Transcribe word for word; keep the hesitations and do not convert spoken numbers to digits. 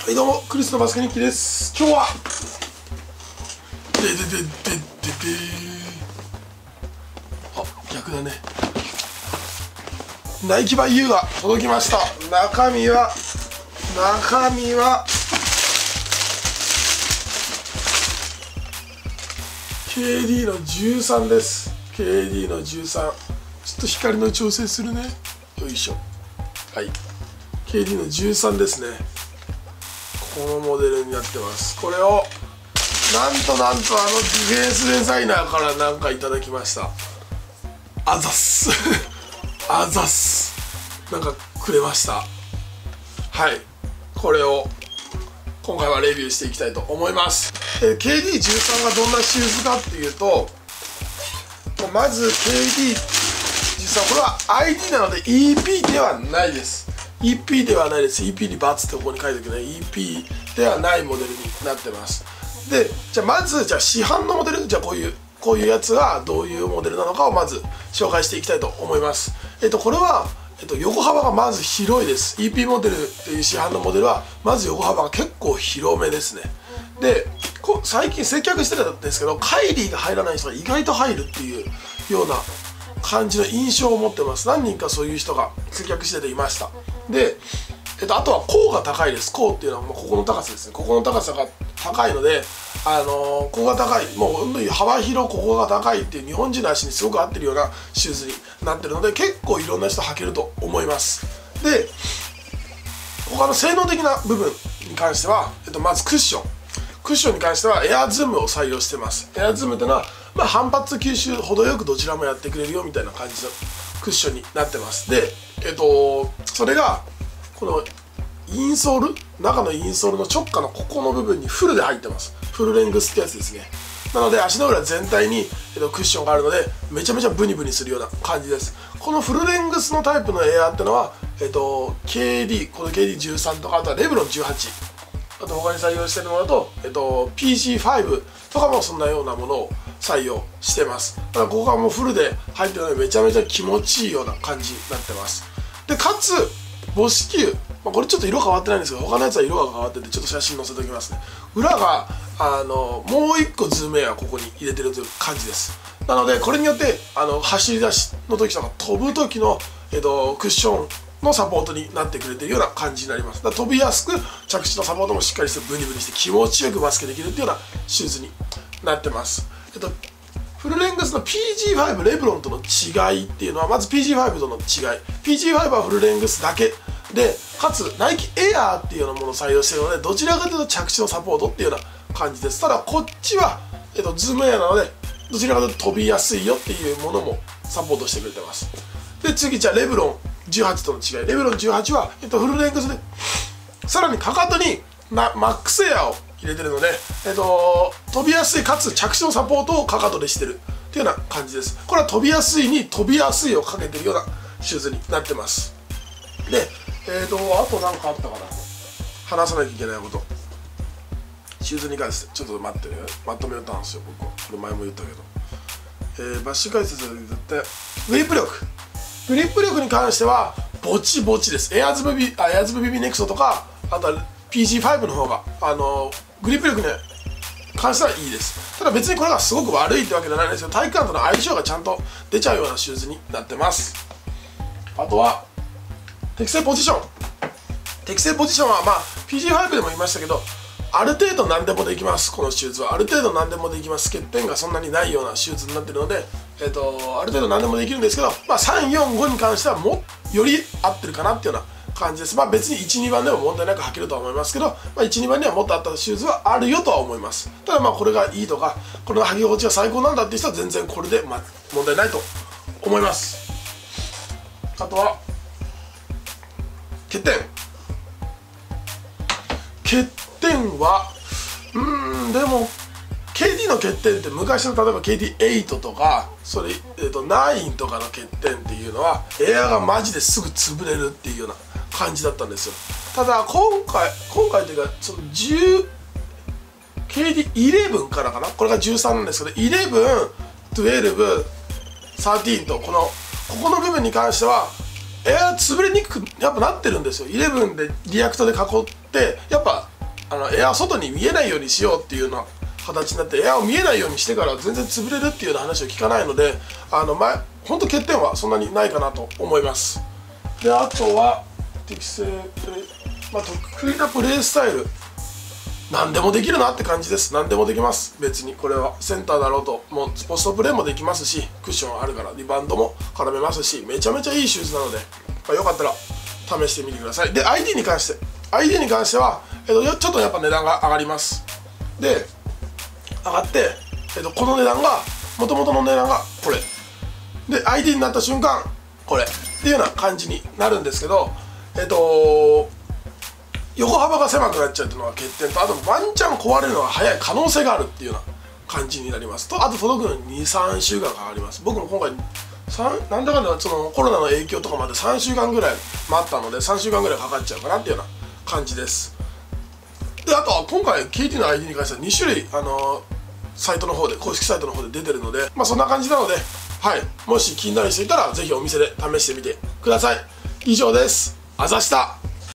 はいどうも、クリスのバスケ日記です。今日はでででででであ、逆だね。ナイキバイ ユー が届きました。中身は中身はケーディー のじゅうさんです。 ケーディー のじゅうさん、ちょっと光の調整するね。よいしょ。はい、 ケーディー のじゅうさんですね。このモデルになってます。これをなんとなんとあのディフェンスデザイナーからなんかいただきました。あざっすあざっす、なんかくれました。はい、これを今回はレビューしていきたいと思います。えー、ケーディーじゅうさん がどんなシューズかっていうと、まず ケーディーじゅうさん、これは アイディー なので イーピー ではないです。イーピー ではないです。 イーピー にバツってここに書いておくね。 イーピー ではないモデルになってます。で、じゃあまずじゃあ市販のモデル、じゃあこういうこういうやつがどういうモデルなのかをまず紹介していきたいと思います。えっとこれは、えっと、横幅がまず広いです。 イーピー モデルっていう市販のモデルはまず横幅が結構広めですね。でこ最近接客してたんですけど、カイリーが入らない人が意外と入るっていうような感じの印象を持ってます。何人かそういう人が接客してていました。で、えっと、あとは甲が高いです。甲っていうのはもうここの高さですね。ここの高さが高いので、あのー、ここが高い、もう本当に幅広、ここが高いっていう日本人の足にすごく合ってるようなシューズになってるので、結構いろんな人履けると思います。で、他の性能的な部分に関しては、えっと、まずクッションクッションに関してはエアズームを採用してます。エアズームっていうのは、まあ、反発吸収程よくどちらもやってくれるよみたいな感じのクッションになってます。で、えっと、それがこのインソール、中のインソールの直下のここの部分にフルで入ってます。フルレングスってやつですね。なので足の裏全体に、えっと、クッションがあるのでめちゃめちゃブニブニするような感じです。このフルレングスのタイプのエアーってのは、えっと、ケーディー、この ケーディーじゅうさん とか、あとはレブロンじゅうはち、あと他に採用してるものだと、えっと、ピージーファイブ とかもそんなようなものを採用してます。だからここがもうフルで入ってるのでめちゃめちゃ気持ちいいような感じになってます。でかつ母子球、まあ、これちょっと色変わってないんですけど、他のやつは色が変わっててちょっと写真載せておきますね。裏があのもう一個ズームエアをここに入れてるという感じです。なのでこれによってあの走り出しの時とか飛ぶ時の、えっと、クッションのサポートになってくれているような感じになります。だから飛びやすく着地のサポートもしっかりしてブニブニして気持ちよくバスケできるっていうようなシューズになってます。えっとフルレングスの ピージーファイブ レブロンとの違いっていうのは、まず ピージーファイブ との違い、 ピージーファイブ はフルレングスだけで、かつナイキエアーっていうようなものを採用しているので、どちらかというと着地のサポートっていうような感じです。ただこっちは、えっと、ズームエアなのでどちらかというと飛びやすいよっていうものもサポートしてくれてます。で次、じゃあレブロンじゅうはちとの違い。レブロンじゅうはちは、えっと、フルレングスでさらにかかとにマックスエアを入れてるので、えっと、飛びやすいかつ着地のサポートをかかとでしてるっていうような感じです。これは飛びやすいに飛びやすいをかけてるようなシューズになってます。で、えっとあと何かあったかな、話さなきゃいけないこと、シューズに関してちょっと待ってね、まとめようとなんですよ僕は。これ前も言ったけど、えー、バッシュ解説で言ってグリップ力グリップ力に関してはぼちぼちです。エアーズムビあエアーズムビビネクストとか、あとは ピージーファイブ の方があのグリップ力に関してはいいです。ただ別にこれがすごく悪いってわけじゃないんですけど、体感との相性がちゃんと出ちゃうようなシューズになってます。あとは適正ポジション適正ポジションは、まあ ピージーファイブ でも言いましたけど、ある程度何でもできます。このシューズはある程度何でもできます。欠点がそんなにないようなシューズになってるので、えー、とある程度何でもできるんですけど、まあ、さん、よん、ごに関してはもより合ってるかなっていうような感じです。まあ別にいち、にばんでも問題なく履けるとは思いますけど、まあ、いち、にばんにはもっと合ったシューズはあるよとは思います。ただまあこれがいいとか、これの履き心地が最高なんだっていう人は全然これで、まあ、問題ないと思います。あとは欠点欠点はうーんでも ケーディー の欠点って昔の例えば ケーディーエイト とかそれ、えー、とナインとかの欠点っていうのはエアがマジですぐ潰れるっていうような感じだったんですよ。ただ今回今回というかそのじゅう ケーディーイレブン からかな、これがじゅうさんなんですけど、イレブン、じゅうに、さんじゅうとこのここの部分に関してはエア潰れにくくやっぱなってるんですよ。イレブンでリアクトで囲ってやっぱあのエア外に見えないようにしようっていうような形になって、エアを見えないようにしてから全然潰れるっていうような話を聞かないので、あの前本当欠点はそんなにないかなと思います。であとは適正プレー、まあ、得意なプレースタイル、何でもできるなって感じです。何でもできます。別にこれはセンターだろうと、もうポストプレーもできますし、クッションあるからリバウンドも絡めますし、めちゃめちゃいいシューズなので、まあ、よかったら試してみてください。で アイディー に関して アイディー に関しては、えっと、ちょっとやっぱ値段が上がります。で上がって、えっと、この値段がもともとの値段がこれで アイディー になった瞬間これっていうような感じになるんですけど、えっと横幅が狭くなっちゃうっていうのが欠点と、あとワンチャン壊れるのが早い可能性があるっていうような感じになりますと、あと届くのににさんしゅうかんかかります。僕も今回なんだかんだそのコロナの影響とかまでさんしゅうかんぐらい待ったので、さんしゅうかんぐらいかかっちゃうかなっていうような感じです。であとは今回 ケーティー の アイディー に関してはに種類あのサイトの方で公式サイトの方で出てるので、まあそんな感じなので、はい、もし気になる人いたらぜひお店で試してみてください。以上です。あざした。